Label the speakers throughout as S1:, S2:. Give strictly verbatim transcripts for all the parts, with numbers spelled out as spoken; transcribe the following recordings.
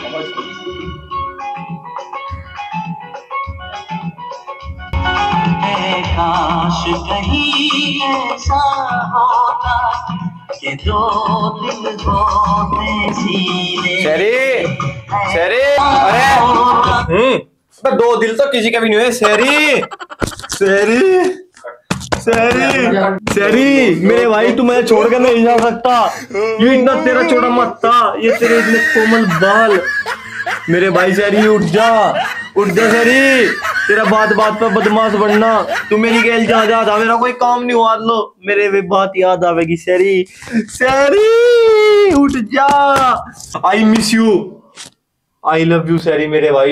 S1: काश कहीं ऐसा होता कि दो दिल होते सीने।
S2: शेरी, शेरी, अरे हम्म दो दिल तो किसी के भी नहीं हुए। शेरी, शेरी, शेरी, शेरी, मेरे भाई तू मुझे छोड़ के नहीं जा सकता। ये इतना तेरा छोटा मत था, ये तेरे इतने कोमल बाल। मेरे भाई शेरी उठ जा, उठ जा शेरी। तेरा बात बात पर बदमाश बनना। तू मेरी गैल जा जा था, मेरा कोई काम नहीं हुआ लो, मेरे भी बात याद आवेगी। शेरी, शेरी उठ जा। I miss you, I love you Sherry मेरे भाई।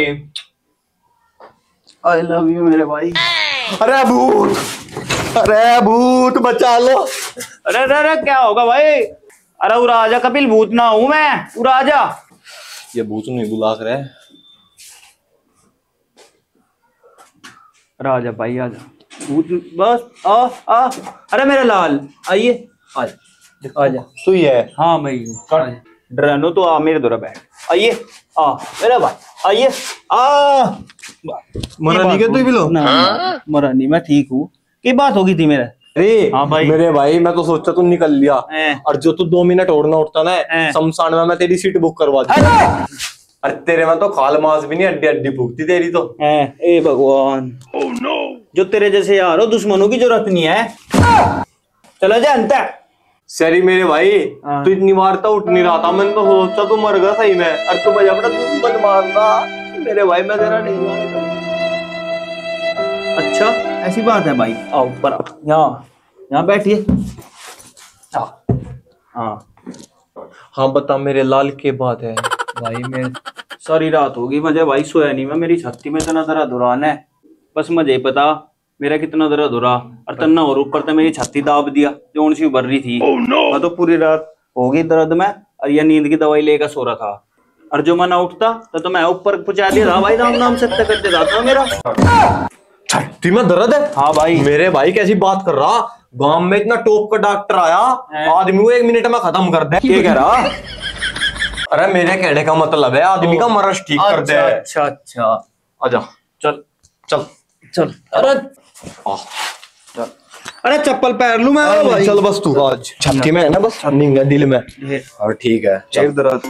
S2: आई लव यू मेरे भाई। अरे भूत, अरे भूत बचा लो।
S3: अरे अरे अरे क्या होगा भाई? अरे उड़ा आजा कपिल, भूत ना हूं मैं, उड़ा आजा।
S2: ये भूत नहीं बुला कर है।
S3: अरे आजा भाई आजा, भूत बस आ आ। अरे मेरा लाल आइए, आजा आजा।
S2: तू ही है?
S3: हाँ मैं डरानो तो आ मेरे दौरा बैठ। आइए आ मेरा भाई, आइए आ।
S2: मरा नहीं क्या तू भी लो?
S3: ना मरा नहीं, मैं ठीक हूँ। क्या बात होगी थी मेरा?
S2: अरे
S3: हाँ भाई,
S2: मेरे भाई मैं तो सोचा तू निकल लिया। और जो तू दो मिनट और ना उठता ना शमशान में, मैं तेरी सीट बुक करवा दी। अरे तेरे में तो खाल मास भी नहीं, हड्डी हड्डी फूकती तेरी तो।
S3: ए भगवान, oh, no. जो तेरे जैसे यार हो दुश्मनों की जरूरत नहीं है। चलो जा अंत।
S2: शेरी मेरे भाई, तू इतनी बार तो उठ नहीं रहा था, मैंने तो सोचा तू मर गया सही में। अरे तू बजा बड़ा तू मत मारना मेरे भाई, मैं तेरा नहीं मारता।
S3: अच्छा ऐसी बात है भाई, आओ ऊपर आओ, यहाँ यहाँ बैठिए। हाँ
S2: हाँ बता मेरे लाल के बात है।
S3: भाई मैं सारी रात होगी मुझे भाई, सोया नहीं मैं। मेरी छाती में इतना दर्द हो रहा है, बस मुझे पता मेरा कितना दर्द हो रहा। और तन्ना और ऊपर तो मेरी छाती दाब दिया, जोन सी उभर रही थी। oh, no. मैं तो पूरी रात हो गई दर्द में, और यह नींद की दवाई लेकर सो रहा था। और जो मैं ना उठता तो, तो मैं ऊपर पहुंचा दिया था भाई, राम नाम सत्य करते जाता मेरा
S2: छाती में दर्द है।
S3: हाँ भाई
S2: मेरे भाई कैसी बात कर रहा? गांव में इतना टॉप का डॉक्टर आया, आदमी को एक मिनट में खत्म कर दे। क्या कह रहा? अरे मेरे कहने का मतलब है आदमी का मरज ठीक कर दे।
S3: अच्छा अच्छा
S2: आजा,
S3: चल
S2: चल
S3: चल। अरे चल, अरे चप्पल पैर लूं मैं भाई।
S2: चल बस तू आज छाती में है ना, बस नहीं है दिल में। और ठीक है चल दर्द।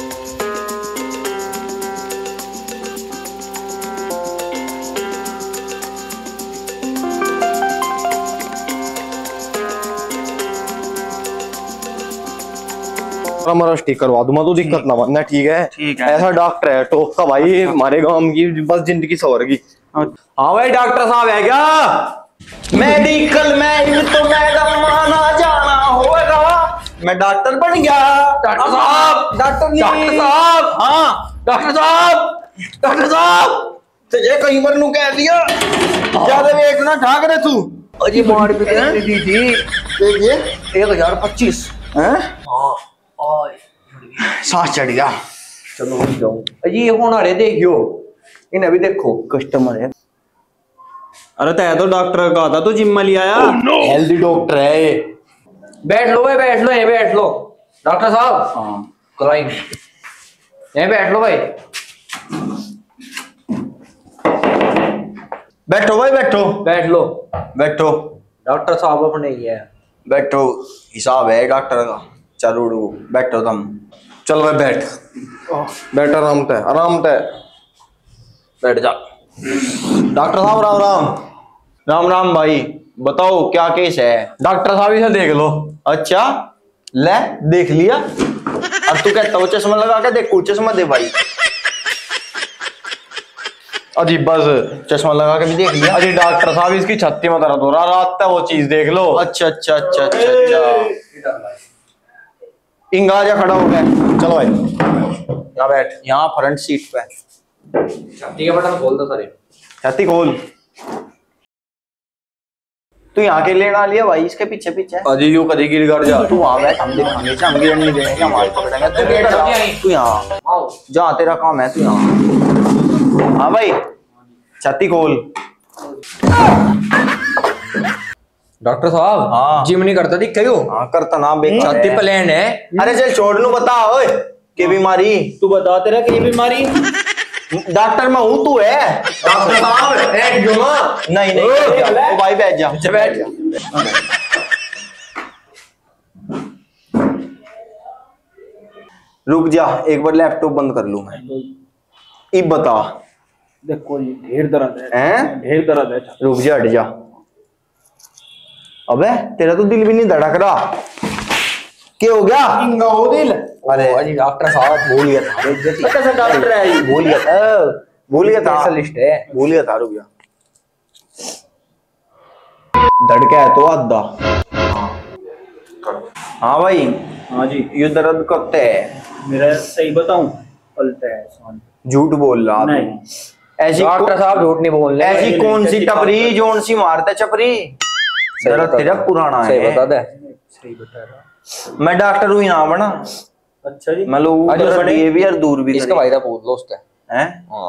S2: मरज ठीक करवा दूंगा, तो दिक्कत ना बनना। ठीक है,
S3: ठीक है।
S2: ऐसा डॉक्टर है टॉप का भाई, हमारे गांव की बस जिंदगी सवरगी। हाँ भाई डॉक्टर साहब है क्या? मेडिकल में तो मैडम माना जाना होगा। मैं डॉक्टर बन गया। डॉक्टर साहब, डॉक्टर डॉक्टर साहब, हाँ डॉक्टर साहब, डॉक्टर साहब तुझे कहीं पर नू कह दिया ज्यादा वेट ना ठाक रहे तू। अजी मार भी दी थी देखिए, एक हजार पच्चीस है। सांस चढ़ गया। चलो हम जाऊं। अजी ये कौन आ रहे देखियो, इन्हें भी देखो कस्टमर है।
S3: अरे तय तो डॉक्टर का था, तो जिम में लिया आया।
S2: oh, no. हेल्दी डॉक्टर है ये।
S4: बैठ लो भाई, बैठ लो, ये बैठ लो डॉक्टर साहब। हाँ क्लाइंट यहीं बैठ लो भाई।
S2: बैठो भाई बैठो,
S4: बैठ लो
S2: बैठो।
S4: डॉक्टर साहब अपने ही है।
S2: बैठो, हिसाब है डॉक्टर का। चलो उड़ो, बैठो तुम। चल भाई बैठ, बैठ आराम से, आराम से बैठ जा। डॉक्टर साहब राम राम। राम राम भाई, बताओ क्या केस है? डॉक्टर साहब इसे देख लो। अच्छा ले देख लिया। अब तू कहता हो चश्मा लगा के देखो, चश्मा दे भाई। अजी बस चश्मा लगा के भी देख लिया। अजी डॉक्टर साहब इसकी छत्ती में दर्द हो रहा, रात तक वो चीज देख लो। अच्छा अच्छा अच्छा अच्छा अच्छा। इंगा जा खड़ा हो गया। चलो भाई यहाँ बैठ, यहाँ फ्रंट सीट पे।
S4: छाती का बटन खोल दो सारे।
S2: छाती खोल। तू यहाँ के लेना लिया भाई, इसके पीछे पीछे। अजी यू कभी गिर कर जा। तू वहां बैठ, हम दिखाएंगे, हम गिर नहीं देंगे, हमारे पकड़ेंगे। तू बैठ जा, तू यहाँ जा, तेरा काम है, तू यहाँ। हाँ भाई छाती खोल।
S4: डॉक्टर साहब
S2: हाँ
S4: जिम नहीं करता दिख क्यों?
S2: हाँ करता ना बेकार
S4: छाती प्लेन है।
S2: अरे चल छोड़ नू बता ओए। के बीमारी?
S3: तू बता तेरा की बीमारी?
S2: डॉक्टर मैं हूँ, तू है
S4: डॉक्टर साहब बैठ जो ना।
S2: नहीं नहीं ओ भाई बैठ जा
S4: बैठ जा।
S2: रुक जा एक बार लैपटॉप बंद कर लूं मैं। अब बता।
S3: देखो ये ढेर दर्द है,
S2: हैं?
S3: ढेर दर्द है।
S2: रुक जा हट जा। अबे तेरा तो दिल भी नहीं धड़क रहा, क्या हो गया?
S3: इंगा हो दिल।
S2: अरे
S4: अजी डॉक्टर साहब
S2: भूल गया था,
S3: कैसा डॉक्टर है ये?
S2: भूल गया था भूल गया था
S4: स्पेशलिस्ट है।
S2: भूल गया था। रुक जा। धड़का है तो आधा। हाँ भाई।
S3: हाँ जी।
S2: ये दर्द करते है।
S3: मेरा सही बताऊं, पलटा है शान।
S2: झूठ बोल रहा
S3: नहीं।
S2: तू। ऐसी
S4: डॉक्टर साहब झूठ नहीं बोल रहे।
S2: ऐसी कौन सी टपरी जोन सी मारता चपरी? दर्द तेरा पुराना
S4: सही
S2: है।
S4: बता दे।
S3: सही बता रहा।
S2: मैं डॉक्टर हुई ना बना।
S3: अच्छा जी।
S2: मैं लोगों
S4: आज
S2: को
S4: बड़े-
S2: बिहेवियर दूर भी
S4: इसका भाई था पूछ लो उससे।
S2: हैं?
S4: हाँ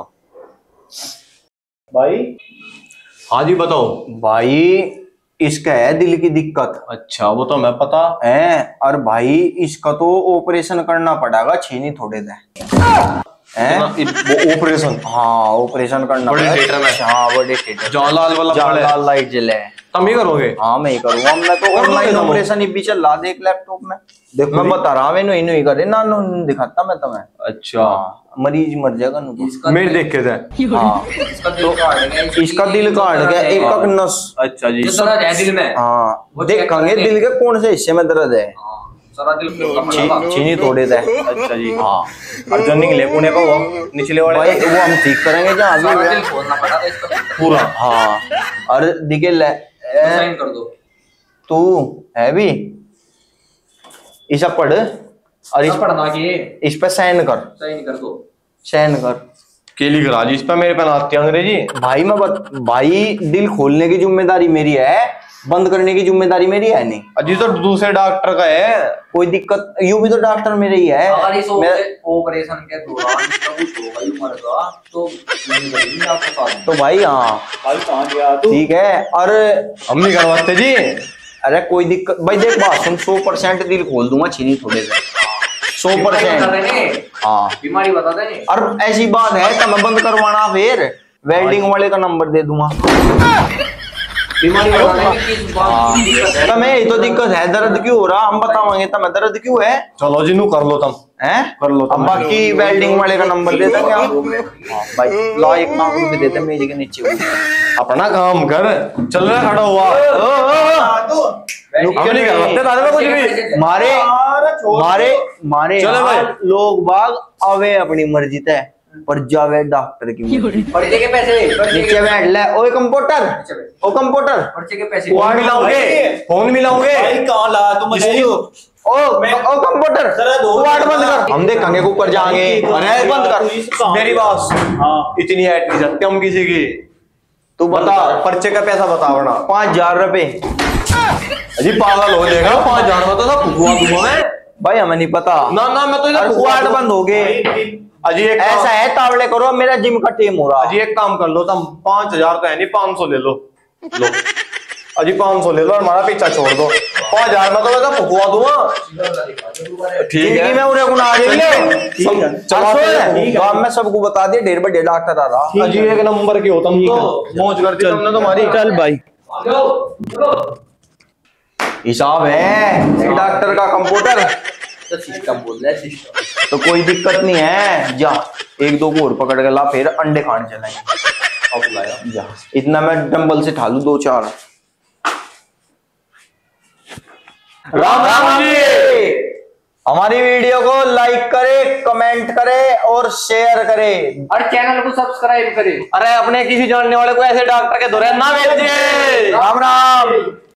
S3: भाई
S5: हाँ जी बताओ।
S2: भाई इसका है दिल की दिक्कत
S5: अच्छा वो तो मैं पता।
S2: है, और भाई इसका तो ऑपरेशन करना पड़ेगा, छीनी थोड़े दे हैं।
S5: वो ऑपरेशन
S2: हाँ ऑपरेशन करना
S5: बड़े
S2: पड़ेगा।
S5: थिएटर में?
S2: हाँ बड़े थिएटर
S5: जवाहरलाल वाला पड़े।
S2: लाल लाइट जले।
S5: तुम ही करोगे?
S2: हाँ मैं ही करूंगा। मैं तो
S5: कर
S2: ऑनलाइन
S5: दोगे तुम?
S2: ऑपरेशन भी चल रहा देख लैपटॉप में। देख मैं बता रहा हूँ इन्हें इन्हें करे ना नु दिखाता मैं तुम्हें।
S5: अच्छा
S2: हाँ मरीज मर जाएगा नु तो।
S5: मेरे देख के थे।
S2: हाँ
S4: इसका दिल काट गया।
S2: इसका दिल काट गया एक एक नस।
S5: अच्छा जी।
S4: जो दर्द है दिल में।
S2: हाँ
S4: वो चेक
S2: देखेंगे
S4: करेंगे।
S2: दिल के कौन से हिस्से में दर्द है।
S4: हाँ, सारा दिल खोलना
S2: छी-
S4: पड़ेगा।
S2: चीनी तोड़े दे।
S5: अच्छा जी।
S2: हाँ
S5: और जो निकले पुणे का वो निचले वाले
S2: भाई वो हम ठीक करेंगे जहाँ
S4: सारा
S2: भी
S4: दिल खोलना पड़ेगा इसका।
S5: पूरा।
S2: हाँ और दिखे ले
S4: साइन कर दो।
S2: तू है भी इसा पढ़ और इस
S4: इस पढ़ना कि
S2: इस पे साइन कर
S4: साइन कर दो।
S2: साइन कर।
S5: केली करा जी इस पे मेरे पे आती है अंग्रेजी।
S2: भाई मैं बत, भाई दिल खोलने की जिम्मेदारी मेरी है, बंद करने की जिम्मेदारी मेरी है नहीं।
S5: अजी तो दूसरे डॉक्टर का है।
S2: कोई दिक्कत यू भी तो डॉक्टर मेरे ही है।
S4: अगर इस
S2: मैं-
S4: ऑपरेशन के दौरान इसका कुछ होगा ही मरेगा तो जिम्मेदारी नहीं आपके साथ।
S2: तो भाई हाँ
S3: भाई कहाँ गया तू?
S2: ठीक है। और
S5: हम नहीं करवाते जी।
S2: अरे कोई दिक्कत भाई देख बात सुन, सौ परसेंट दिल खोल दूंगा छीनी थोड़े से, सौ
S4: बता
S2: परसेंट।
S4: देने
S2: हाँ
S4: बीमारी बता देने।
S2: और ऐसी बात है तो मैं बंद करवाना फिर वेल्डिंग वाले का नंबर दे दूंगा।
S4: बीमारी बता देने किस बात की दिक्कत है।
S2: तमें यही तो दिक्कत है, दर्द क्यों हो रहा हम बतावांगे तमें दर्द क्यों है
S5: चलो जी नू कर लो तुम।
S2: हैं?
S5: कर लो
S2: अब
S5: तुम।
S2: बाकी वेल्डिंग वाले का नंबर दे देंगे आप। हाँ, भाई ला एक लाख रुपए देते मेज के नीचे।
S5: अपना काम कर। चल रहा खड़ा हुआ।
S2: ओ, ओ, ओ।
S5: हम नहीं करवाते दादा में कुछ भी।
S2: मारे मारे मारे
S5: चलो भाई।
S2: यार, लोग बाग आवे अपनी मर्जी तय पर जावे डॉक्टर की मर्जी।
S4: पर्चे के पैसे पर्चे
S2: नीचे
S4: के
S2: बैठ ले। ओए कंप्यूटर ओ कंप्यूटर
S4: पर्चे के पैसे
S5: फोन मिलाओगे? फोन मिलाओगे?
S3: भाई कहाँ ला तू मुझे?
S2: ओ ओ कंप्यूटर
S3: जरा दो
S2: वार्ड बंद कर। हम देखेंगे को ऊपर जाएंगे। अरे बंद कर
S5: मेरी बात।
S3: हाँ
S5: इतनी ऐड नहीं सकते हम किसी की।
S2: तू बता।
S5: पर्चे का पैसा बता वरना।
S2: पाँच हजार रुपए।
S5: अजी पागल हो जाएगा। पाँच हजार में तो सब फुकवा दूंगा मैं।
S2: भाई हमें नहीं पता।
S5: ना ना मैं तो इधर
S2: और
S5: फुकवा
S2: वार्ड
S5: दूंगा।
S2: बंद हो गए।
S5: अजी एक
S2: ऐसा
S5: काम-
S2: है तावड़े करो, मेरा जिम का टीम हो रहा।
S5: अजी एक काम कर लो तुम। पांच हजार तो है नहीं, पाँच सौ ले लो। लो अजी पाँच सौ ले लो और हमारा पीछा छोड़ दो। पाँच हजार में तो मैं तो फुकवा दूंगा। ठीक
S2: जिंदगी
S5: है
S2: में उन्हें गुना आ जाएंगे।
S3: ठीक है।
S5: चलाते हैं।
S2: गांव में सबको बता दिए डेढ़ बजे डॉक्टर आ रहा।
S5: अजी एक नंबर की हो तुम तो। मौज करती तुमने तुम्हारी।
S3: चल भाई।
S2: हिसाब है डॉक्टर का कंप्यूटर
S4: तो सिस्टम बोल रहा है सिस्टम।
S2: तो कोई दिक्कत नहीं है। जा एक दो को और पकड़ के ला, फिर अंडे खाने चलेंगे।
S5: अब लाया।
S2: जा इतना मैं डंबल से ठालू दो चार। राम राम जी। हमारी वीडियो को लाइक करे, कमेंट करे और शेयर करे।
S4: और चैनल को सब्सक्राइब करें।
S5: अरे अपने किसी जानने वाले को ऐसे डॉक्टर के दौरे ना भेजिए।
S2: राम राम।